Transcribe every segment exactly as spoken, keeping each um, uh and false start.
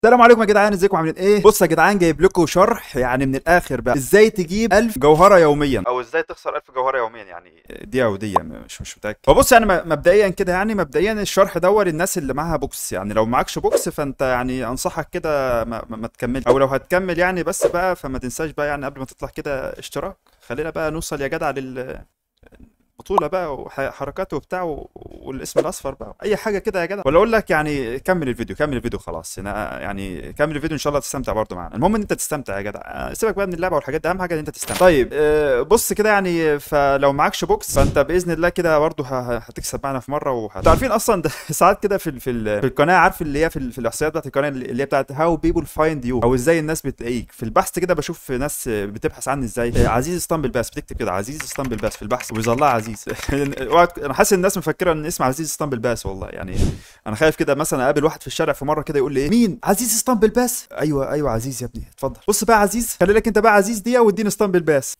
السلام عليكم يا جدعان، ازيكم عاملين ايه؟ بص يا جدعان، جايب لكم شرح يعني من الاخر بقى ازاي تجيب ألف جوهره يوميا او ازاي تخسر ألف جوهره يوميا، يعني دي او دي مش مش متاكد. فبص يعني م- مبدئيا كده يعني مبدئيا الشرح ده للناس اللي معاها بوكس، يعني لو معكش بوكس فانت يعني انصحك كده ما, ما, ما تكملش، او لو هتكمل يعني بس بقى فما تنساش بقى يعني قبل ما تطلع كده اشتراك. خلينا بقى نوصل يا جدع لل بطولة بقى وحركات وبتاع و- والاسم الاصفر بقى اي حاجه كده يا جدع. ولا اقول لك يعني كمل الفيديو كمل الفيديو خلاص، أنا يعني كمل الفيديو ان شاء الله تستمتع برضه معانا. المهم ان انت تستمتع يا جدع، آه، سيبك بقى من اللعبه والحاجات دي، اهم حاجه ان انت تستمتع. طيب آه، بص كده يعني، فلو معكش بوكس فانت باذن الله كده برضه ه- هتكسب معانا في مره. وهت... عارفين اصلا ده ساعات كده في ال- في ال- في القناه، عارف اللي هي في, ال- في الاحصائيات بتاعت القناه اللي هي بتاعت هاو بيبول فايند يو، او ازاي الناس بتلاقيك في البحث كده. بشوف ناس بتبحث عني ازاي آه، عزيز اسطنبل باس، بتكتب كده عزيز اسطنبل باس في البحث ويظلها عزيز. اوعى- انا حاسس الناس مفكره ان اسم عزيز اسطنبل باس، والله يعني انا خايف كده مثلا اقابل واحد في الشارع في مره كده يقول لي ايه مين عزيز اسطنبل باس. ايوه ايوه عزيز يا ابني، اتفضل. بص بقى عزيز، خلي لك انت بقى عزيز دي واديني اسطنبل باس.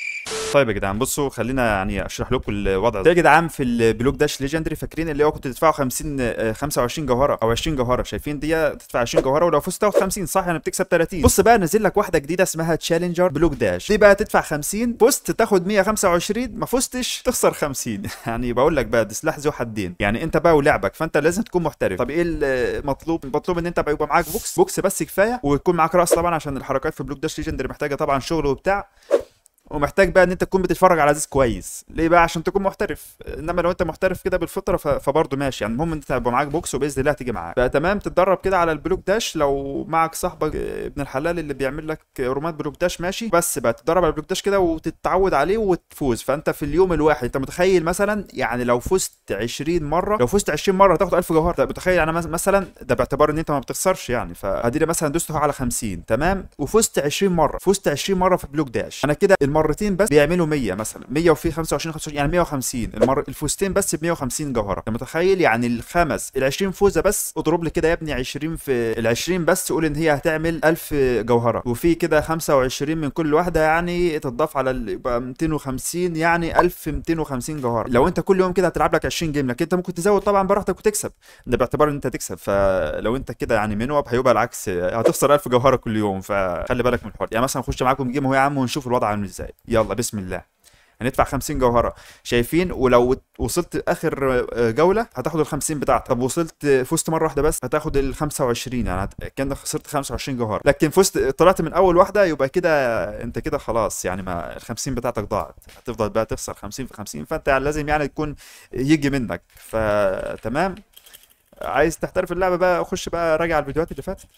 طيب يا جدعان بصوا، خلينا يعني اشرح لكم الوضع ده يا جدعان. في البلوك داش ليجندري فاكرين اللي هو كنت تدفعوا خمسين آه، خمسة وعشرين جوهره او عشرين جوهره، شايفين دي تدفع عشرين جوهره ولو فزت تاخد خمسين، صح يعني بتكسب تلاتين. بص بقى نزل لك واحده جديده اسمها تشالنجر بلوك داش، دي بقى تدفع خمسين، فزت تاخد مية وخمسة وعشرين، ما فزتش تخسر خمسين. يعني بقول لك بقى ده سلاح ذو حدين، يعني انت بقى ولعبك فانت لازم تكون محترف. طب ايه المطلوب؟ المطلوب ان انت بقى يبقى معاك بوكس بوكس بس كفايه، ويكون معاك راس طبعا عشان الحركات في بلوك داش ليجندري محتاجه طبعا شغل وبتاع. ومحتاج بقى ان انت تكون بتتفرج على عزيز كويس، ليه بقى؟ عشان تكون محترف. انما لو انت محترف كده بالفطره ف- فبرضه ماشي يعني. المهم ان انت يبقى معاك بوكس وباذن الله هتيجي معاك بقى تمام. تتدرب كده على البلوك داش، لو معك صاحبك آه، ابن الحلال اللي بيعمل لك رومات بلوك داش ماشي، بس بقى تتدرب على البلوك داش كده وتتعود عليه وتفوز. فانت في اليوم الواحد انت متخيل مثلا يعني لو فزت عشرين مره، لو فزت عشرين مره هتاخد ألف جوهره. طب متخيل يعني مس- مثلا ده باعتبار ان انت ما بتخسرش يعني. فهدي مثلا دوست على خمسين تمام وفزت عشرين مره، فزت عشرين مره في بلوك داش، انا كده المرتين بس بيعملوا مية مثلا، مية وفي خمسة وعشرين خمسة وعشرين يعني مية وخمسين. المر الفوزتين بس ب مية وخمسين جوهره. انت متخيل يعني الخمس ال عشرين فوزه بس، اضرب لي كده يا ابني عشرين في ال عشرين بس، قول ان هي هتعمل ألف جوهره، وفي كده خمسة وعشرين من كل واحده يعني تضاف على ال- يبقى ميتين وخمسين، يعني ألف وميتين وخمسين جوهره. لو انت كل يوم كده هتلعب لك عشرين جيم، لكن انت ممكن تزود طبعا براحتك وتكسب، ده باعتبار ان انت تكسب. فلو انت كده يعني منوب هيبقى العكس، هتخسر ألف جوهره كل يوم. فخلي بالك من الحوار يعني. مثلا نخش معاكم جيم اهو يا عم ونشوف الوضع عامل ازاي. يلا بسم الله، هندفع خمسين جوهرة شايفين، ولو وصلت اخر آه، جولة هتاخد ال خمسين بتاعتك. طب وصلت فزت مرة واحدة بس هتاخد ال خمسة وعشرين، يعني هت- كأنك خسرت خمسة وعشرين جوهرة. لكن فزت طلعت من اول واحدة يبقى كده انت كده خلاص يعني، ما ال خمسين بتاعتك ضاعت، هتفضل بقى تخسر خمسين في خمسين. فانت لازم يعني تكون يجي منك. فتمام، عايز تحترف اللعبة بقى خش بقى راجع على الفيديوهات اللي فاتت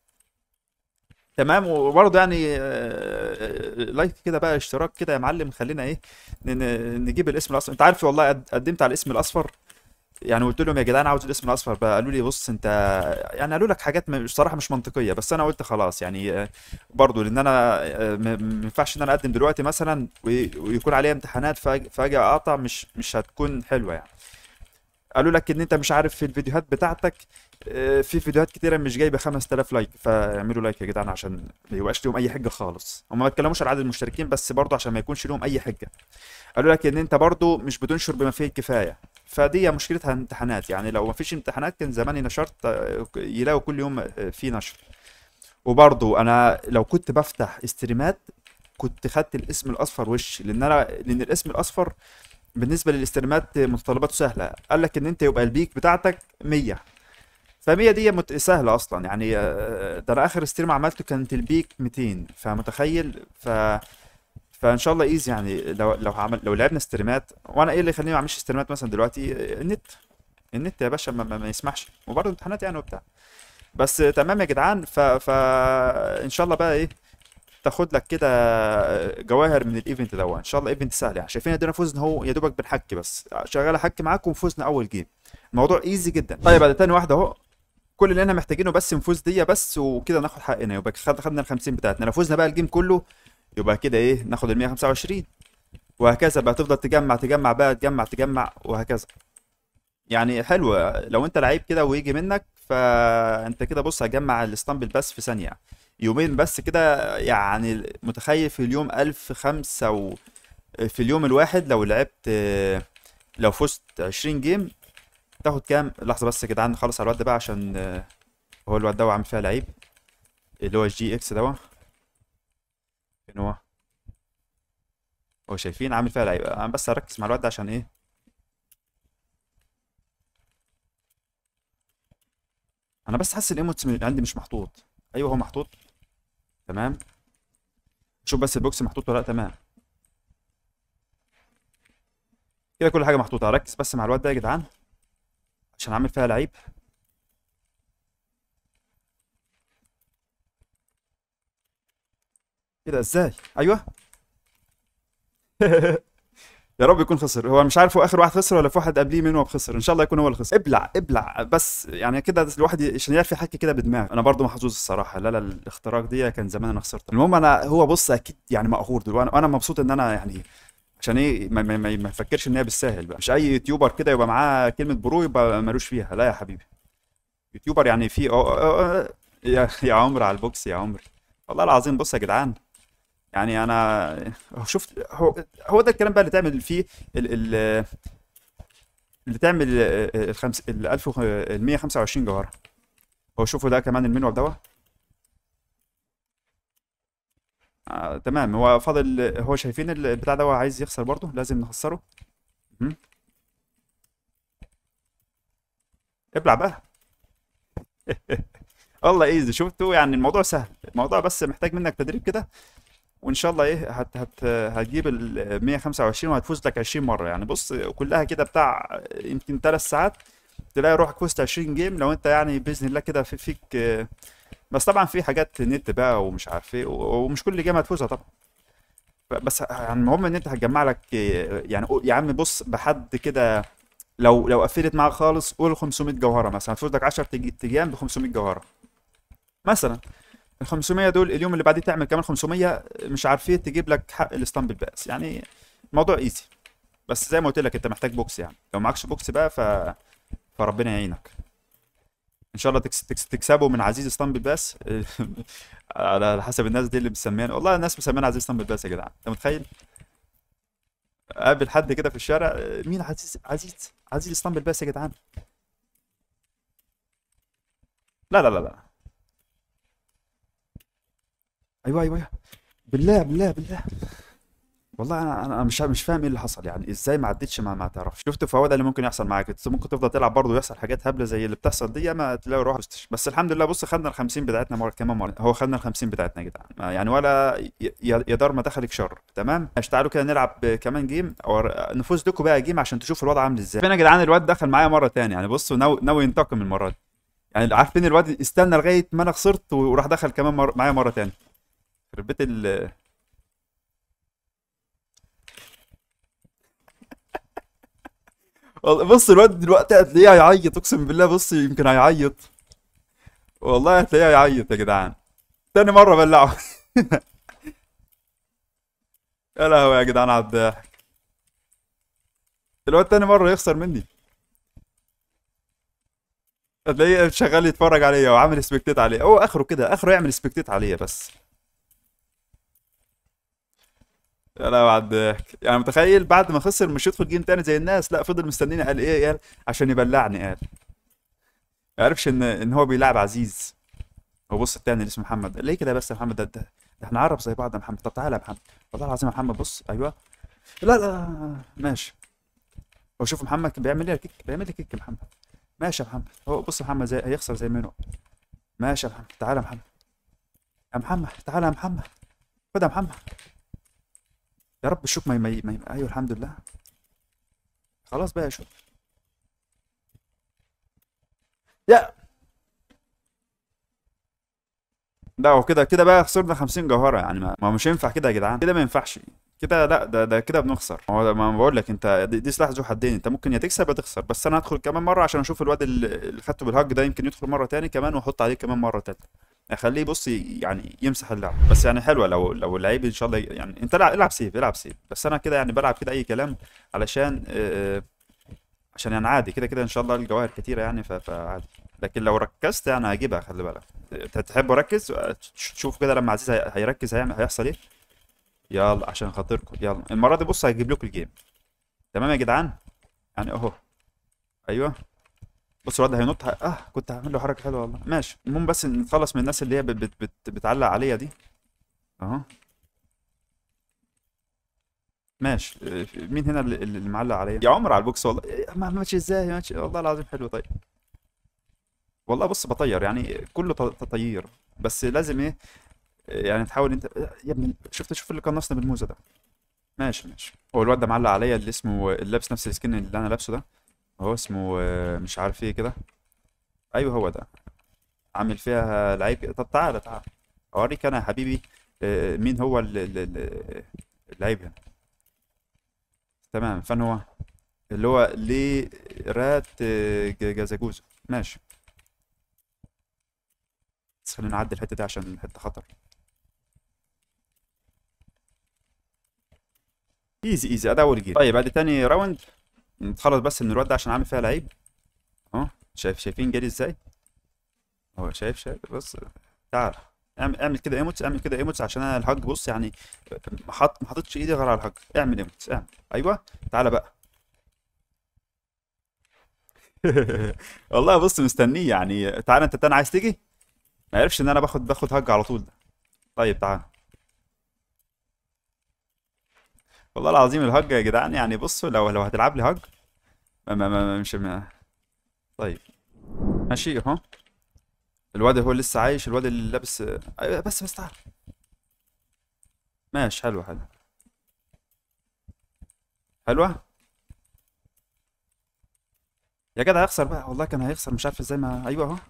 تمام. وبرضه يعني آه، لايك كده بقى، اشتراك كده يا معلم. خلينا ايه ن- ن- نجيب الاسم الاصفر. انت عارف والله قد- قدمت على الاسم الاصفر يعني، قلت لهم يا جدعان عاوز الاسم الاصفر بقى. قالوا لي بص انت يعني، قالوا لك حاجات م- بصراحه مش منطقيه، بس انا قلت خلاص يعني آه، برضه لان انا آه، ما ما ينفعش ان انا اقدم دلوقتي مثلا وي- ويكون عليا امتحانات فاجي فاجي اقطع، مش مش هتكون حلوه يعني. قالوا لك ان انت مش عارف في الفيديوهات بتاعتك آه، في فيديوهات كتيره مش جايبه خمسة آلاف لايك، فاعملوا لايك يا جدعان عشان ما يبقاش لهم اي حجه خالص. هم ما اتكلموش على عدد المشتركين بس برضه عشان ما يكونش لهم اي حجه. قالوا لك ان انت برضه مش بتنشر بما فيه الكفايه، فدي مشكلتها امتحانات يعني. لو ما فيش امتحانات كان زماني نشرت آه، يلاقوا كل يوم آه، في نشر. وبرضه انا لو كنت بفتح استريمات كنت خدت الاسم الاصفر وش، لان انا لان الاسم الاصفر بالنسبه للاستريمات متطلباته سهله. قال لك ان انت يبقى البيك بتاعتك مية، ف مية دي مت... سهله اصلا يعني. آه، ده انا اخر ستريم عملته كانت البيك ميتين، فمتخيل. ف فان شاء الله ايزي يعني. لو لو عمل لو لعبنا ستريمات، وانا ايه اللي يخليني ما اعملش ستريمات مثلا دلوقتي؟ آه، النت النت يا باشا ما, ما, ما يسمحش، وبرضه امتحانات يعني وبتاع. بس آه، تمام يا جدعان. ف ف ان شاء الله بقى ايه تاخد لك كده جواهر من الايفنت ده. ان شاء الله ايفنت سهل يعني. شايفين ادينا فوزنا اهو يا دوبك بنحكي بس، شغال احكي معاكم وفوزنا اول جيم. الموضوع ايزي جدا. طيب بعد تاني واحده اهو، كل اللي احنا محتاجينه بس نفوز دي بس، وكده ناخد حقنا. يبقى خد خدنا ال خمسين بتاعتنا. لو فوزنا بقى الجيم كله يبقى كده ايه ناخد ال مية وخمسة وعشرين، وهكذا بقى تفضل تجمع تجمع بقى تجمع تجمع وهكذا. يعني حلوة لو انت لعيب كده ويجي منك، فانت كده بص هجمع الاسطنبل بس في ثانية، يومين بس كده يعني. متخيل في اليوم ألف خمسة و... في اليوم الواحد لو لعبت، لو فزت عشرين جيم تاخد كام؟ لحظة بس يا جدعان نخلص على الواد ده بقى عشان هو الواد ده عامل فيها لعيب، اللي هو الجي اكس ده. فين هو؟ هو شايفين عامل فيها لعيب. انا بس اركز مع الواد ده عشان ايه. انا بس حاسس الايموتس من- عندي مش محطوط. ايوه هو محطوط. تمام. شوف بس البوكس محطوط ولا لا. تمام كده كل حاجه محطوطه. اركز بس مع الواد ده يا جدعان عشان عامل فيها لعيب. ايه ده ازاي؟ ايوه. يا رب يكون خسر. هو مش عارف هو اخر واحد خسر ولا في واحد قبليه منه خسر. ان شاء الله يكون هو اللي خسر. ابلع ابلع بس يعني كده الواحد ي- عشان يعرف يحكي كده بدماغ. انا برضو محظوظ الصراحه. لا لا الاختراق دي كان زمان انا خسرت. المهم انا هو بص اكيد يعني مقهور دلوقتي، وانا وأنا مبسوط ان انا يعني عشان ايه ما ما ما ما يفكرش ان هي بالساهل بقى. مش اي يوتيوبر كده يبقى معاه كلمه برو يبقى ملوش فيها. لا يا حبيبي. يوتيوبر يعني في أو... أو... أو... يا يا عمر على البوكس يا عمر. والله العظيم بص يا جدعان يعني انا شفت هو هو ده الكلام بقى اللي تعمل فيه ال ال اللي تعمل الخمس ال ألف ال مية وخمسة وعشرين جوهره. هو شوفوا ده كمان المنيو دوت. آه تمام. هو فاضل. هو شايفين البتاع ده عايز يخسر برضه لازم نخسره. مهم. ابلع بقى. والله ايزي. شفتوا يعني الموضوع سهل. الموضوع بس محتاج منك تدريب كده، وان شاء الله ايه هت هت هتجيب ال مية وخمسة وعشرين وهتفوز لك عشرين مره. يعني بص كلها كده بتاع يمكن ثلاث ساعات تلاقي روحك فزت عشرين جيم لو انت يعني باذن الله كده في فيك. بس طبعا في حاجات نت بقى ومش عارف ايه، ومش كل جيم هتفوزها طبعا. بس يعني المهم ان انت هتجمع لك يعني يا عم بص بحد كده. لو لو قفلت معاك خالص قول خمسمية جوهره مثلا هتفوز لك عشرة ايام ب خمسمية جوهره مثلا. ال خمسمية دول اليوم اللي بعديه تعمل كمان خمسمية مش عارف ايه تجيب لك حق الاسطمبل باس. يعني الموضوع ايزي. بس زي ما قلت لك انت محتاج بوكس. يعني لو معكش بوكس بقى ف فربنا يعينك. ان شاء الله تكس... تكس... تكسبه من عزيز اسطنبول باس. على حسب الناس دي اللي مسميان. والله الناس مسميان عزيز اسطنبول باس يا جدعان. انت متخيل؟ قابل حد كده في الشارع مين عزيز عزيز عزيز اسطنبول باس يا جدعان. لا لا لا لا. ايوه ايوه أيوة. بالله بالله بالله. والله انا انا مش مش فاهم ايه اللي حصل. يعني ازاي ما عدتش ما ما تعرفش. شفت فهو ده اللي ممكن يحصل معاك. انت ممكن تفضل تلعب برضه ويحصل حاجات هبله زي اللي بتحصل دي ما تلاقي روح بس, بس الحمد لله. بص خدنا ال خمسين بتاعتنا مره كمان مره. هو خدنا ال خمسين بتاعتنا يا جدعان يعني ولا ي- ي- يا دار ما دخلك شر. تمام ماشي. تعالوا كده نلعب كمان جيم او نفوز لكم بقى جيم عشان تشوفوا الوضع عامل ازاي. فين يا جدعان الواد دخل معايا مره تاني. يعني بصوا ناوي ناوي ينتقم المره دي. يعني عارفين الواد استنى لغايه ما انا خسرت وراح دخل كمان مر... معايا مره تاني. يخرب بيت ال والله بص الواد دلوقتي هتلاقيه هيعيط. اقسم بالله بص يمكن هيعيط. والله هتلاقيه هيعيط يا جدعان. تاني مرة بلعه. يا لهوي يا جدعان على الضحك. الواد تاني مرة يخسر مني. هتلاقيه شغال يتفرج عليا وعامل سبكتيت عليه. هو اخره كده اخره يعمل سبكتيت عليا بس. يا لهوي على الضحك. يعني متخيل بعد ما خسر مش يدخل جيم تاني زي الناس. لا فضل مستنيني. قال ايه؟ قال عشان يبلعني. قال ما عرفش ان ان هو بيلعب عزيز. هو بص التاني اللي اسمه محمد ليه كده بس يا محمد؟ ده, ده, ده احنا عرب زي بعض يا محمد. طب تعالى يا محمد. والله العظيم يا محمد بص. ايوه. لا لا ماشي. هو شوف محمد كان بيعمل ايه كيك. بيعمل لي كيك يا محمد. ماشي يا محمد. هو بص محمد زي هيخسر زي منه. ماشي يا محمد. تعالى يا محمد. يا محمد تعالى يا محمد. خد يا محمد. يا رب الشوك ما يمي... ما يم... ايوه الحمد لله. خلاص بقى يا شوك. يا لا هو كده كده بقى خسرنا خمسين جوهرة. يعني ما, ما مش ينفع كده يا جدعان. كده ما ينفعش. كده لا ده ده كده بنخسر. هو ده- ما بقول لك انت دي, دي سلاح ذو حدين. انت ممكن يا تكسب يا تخسر. بس انا هدخل كمان مرة عشان اشوف الواد اللي اللي خدته بالهج ده يمكن يدخل مرة تاني كمان واحط عليه كمان مرة تالتة. اخليه بص ي- يعني يمسح اللعب. بس يعني حلوه لو لو اللعيب ان شاء الله ي- يعني انت العب العب سيف العب سيف. بس انا كده يعني بلعب كده اي كلام علشان آه، عشان يعني عادي كده كده ان شاء الله الجواهر كتيره يعني ف- فعادي. لكن لو ركزت يعني هجيبها. خلي بالك. انت تحب اركز تشوف كده لما عزيز هي- هيركز هيعمل هيحصل ايه. يلا عشان خاطركم. يلا المره دي بص هجيب لكم الجيم. تمام يا جدعان. يعني اهو. ايوه. بص الواد هينط ه- اه كنت هعمل له حركه حلوه والله. ماشي، المهم بس نتخلص من الناس اللي هي بت بت بت بتعلق عليا دي. اهو. ماشي. آه، مين هنا اللي, اللي معلق عليا؟ يا عمر على البوكس والله. إيه، ما ماشي ازاي ماشي والله العظيم حلو. طيب والله بص بطير يعني كله ت- تطيير. بس لازم ايه، يعني تحاول انت يا ابني. شفت شوف اللي قنصنا بالموزه ده. ماشي ماشي. هو الواد ده معلق عليا اللي اسمه اللي لابس نفس السكين اللي انا لابسه ده. هو اسمه آه، مش عارف ايه كده. ايوه هو ده. عامل فيها لعيب. طب تعالى تعالى اوريك انا يا حبيبي. آه، مين هو ال- ال- ال- اللعيب هنا. تمام فين هو؟ اللي هو ليه رات آه، ج- جزاجوزو. ماشي. بس خلينا نعدي الحته دي عشان الحته خطر. ايزي ايزي ادي اول جيم. طيب ادي تاني راوند. نتخلص بس من الواد ده عشان عامل فيها لعيب. اهو. شايف شايفين جري ازاي. هو شايف شايف بص. تعال. اعمل اعمل كده ايموتس اعمل كده ايموتس عشان انا الهج بص يعني. ما حط ما حطيتش ايدي غير على الهج. اعمل ايموتس اعمل. ايوه. تعالى بقى. والله بص مستنيه يعني. تعالى انت تاني عايز تيجي. ما عرفش ان انا باخد باخد هج على طول ده. طيب تعال. والله العظيم الهج يا جدعان يعني بصوا لو لو هتلعب لي هج. ما ما ما مش ما. طيب. ماشي اهو. الواد هو لسه عايش الواد اللي لابس. أيوة بس بس تعال. ماشي حلو حلو. حلوه. يا جدع هيخسر بقى والله كان هيخسر مش عارف ازاي ما ايوه اهو.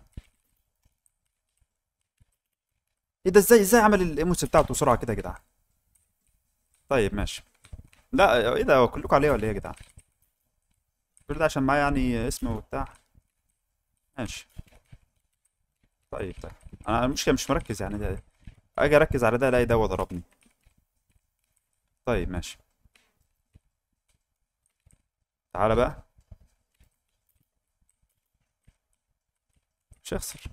ايه ده ازاي ازاي عمل الايموتس بتاعته بسرعه كده يا جدعان. طيب ماشي. لا ايه ده هو كلكم عليه ولا ايه يا جدعان. كل ده عشان معايا يعني اسمه وبتاع. ماشي. طيب طيب. انا المشكله مش مركز يعني ده. اجي اركز على ده الاقي ده ضربني. طيب ماشي. تعالى بقى. مش هيخسر.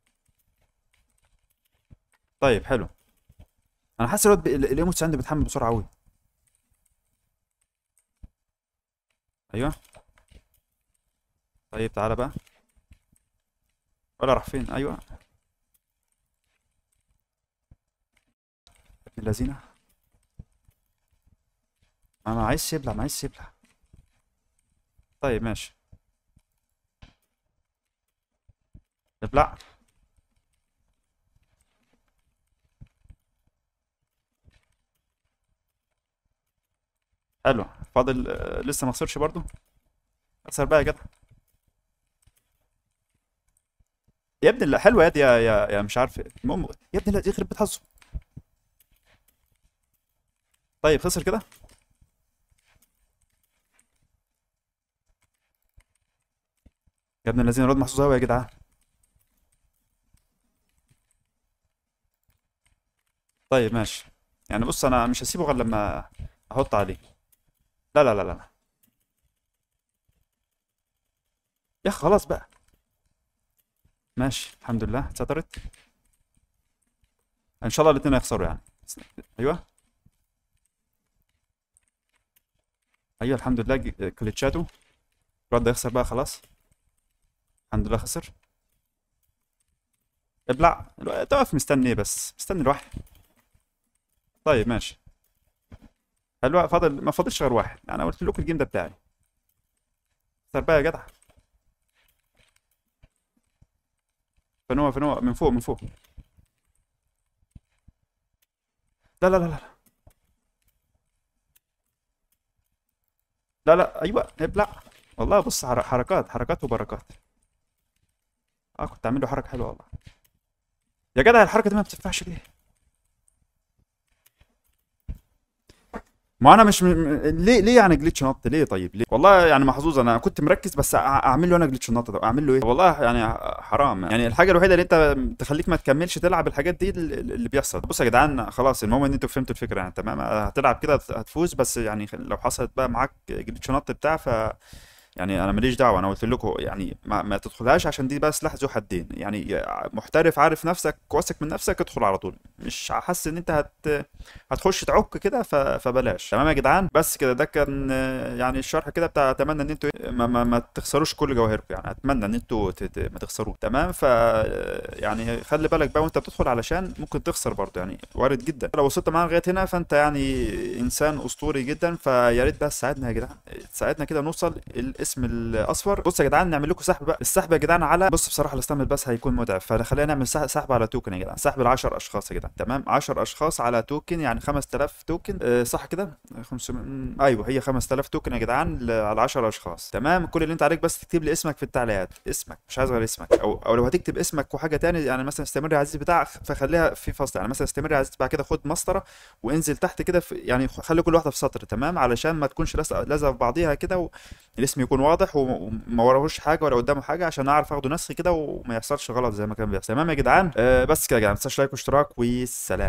طيب حلو. انا حاسس الواد ب- ال- الايموتس عندي بيتحمل بسرعه قوي. ايوه. طيب تعالى بقى. ولا راح فين ايوه. ابن اللذينه. ما ما عايز يبلع ما عايز يبلع. طيب ماشي. ابلع. حلو. فاضل آه، لسه ما خسرش برضو. خسر بقى يا جدع. يا ابني لا حلوه يا دي يا يا يا مش عارف إيه. المهم يا ابني لا يخرب بيت حظه. طيب خسر كده. يا ابن الذين الواد محظوظ قوي يا جدعان. طيب ماشي. يعني بص انا مش هسيبه غير لما احط عليه. لا لا لا لا. يا أخي خلاص بقى. ماشي الحمد لله اتسترت. ان شاء الله الاثنين هيخسروا يعني. ايوه. ايوه الحمد لله ج- كليتشاتو. الواد ده يخسر بقى خلاص. الحمد لله خسر. ابلع الواد- تقف مستني إيه بس مستني الواحد. طيب ماشي. حلوة فاضل ما فاضلش غير واحد انا قلت لكم الجيم ده بتاعي. اخسر بقى يا جدع. فين هو فين هو من فوق من فوق. لا لا لا لا. لا لا ايوه ابلع. والله بص حر- حركات حركات وبركات. اه كنت عامل له حركه حلوه والله. يا جدع الحركه دي ما بتنفعش ليه. ما انا مش م... م- ليه ليه يعني جليتش نط ليه طيب ليه والله يعني محظوظ انا كنت مركز بس أع- اعمل له انا جليتش نط ده اعمل له ايه والله يعني ح- حرام يعني الحاجه الوحيده اللي انت تخليك ما تكملش تلعب الحاجات دي ال- اللي بيحصل بص يا جدعان خلاص المهم ان انتوا فهمتوا الفكره يعني تمام هتلعب كده هت- هتفوز بس يعني لو حصلت بقى معاك جليتش نط بتاع ف يعني انا ماليش دعوه انا قلت لكم يعني ما, ما تدخلهاش عشان دي بقى سلاح ذو حدين يعني محترف عارف نفسك واثق من نفسك ادخل على طول مش حاسس ان انت هت هتخش تعك كده، ف... فبلاش. تمام يا جدعان، بس كده ده كان آه، يعني الشرح كده بتاع. اتمنى ان انتوا إيه، ما, ما, ما تخسروش كل جواهركم يعني. اتمنى ان انتوا ت... ت- ما تخسروش. تمام. ف يعني خلي بالك بقى وانت بتدخل، علشان ممكن تخسر برضه يعني، وارد جدا. لو وصلت معانا لغايه هنا فانت يعني انسان اسطوري جدا. فيا ريت بس تساعدنا يا جدعان، تساعدنا كده نوصل الاسم الاصفر. بص يا جدعان، نعمل لكم سحب بقى. السحب يا جدعان على، بص بصراحه الاستعمال بس هيكون متعب، فخلينا نعمل سح- سحب على توكن يا جدعان. سحب ل عشرة اشخاص يا جدعان. تمام، عشرة اشخاص على توكن يعني خمسة آلاف توكن. أه صح كده؟ خمسمية. مم، ايوه هي خمسة آلاف توكن يا جدعان ل- على عشرة اشخاص. تمام. كل اللي انت عليك بس تكتب لي اسمك في التعليقات، اسمك مش عايز غير اسمك. او او لو هتكتب اسمك وحاجه تاني يعني مثلا استمر يا عزيزي بتاع، فخليها في فصل يعني مثلا استمر يا عزيزي، بعد كده خد مسطره وانزل تحت كده في يعني، خلي كل واحده في سطر. تمام، علشان ما تكونش لازقه لازقة في بعضيها كده، والاسم يكون واضح وما وراهوش حاجه ولا قدامه حاجه، عشان اعرف اخده نسخ كده وما يحصلش غلط زي ما كان بيحصل. تمام يا جدعان. آه بس كده يا جدعان، ما تنساش لايك واشتراك، والسلام.